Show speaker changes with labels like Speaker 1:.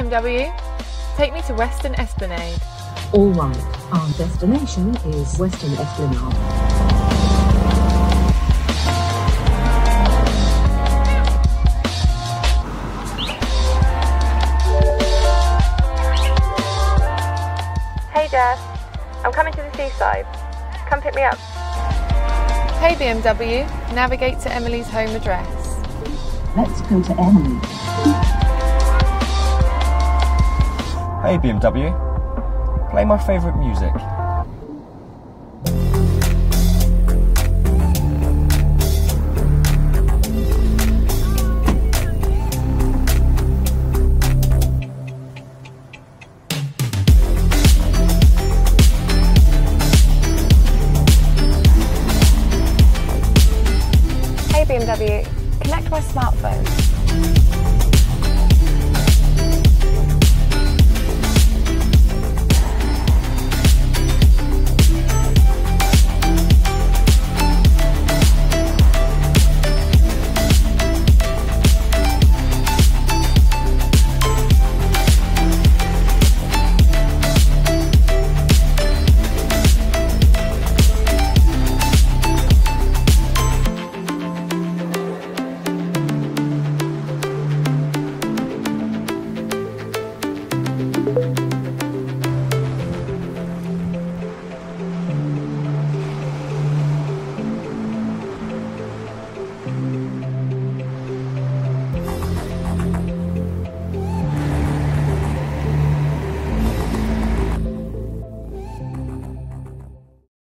Speaker 1: BMW. Take me to Western Esplanade.
Speaker 2: All right, our destination is Western Esplanade.
Speaker 3: Hey Jess, I'm coming to the seaside. Come pick me up.
Speaker 1: Hey BMW, navigate to Emily's home address.
Speaker 2: Let's go to Emily.
Speaker 4: Hey BMW, play my favourite music.
Speaker 3: Hey BMW, connect my smartphone.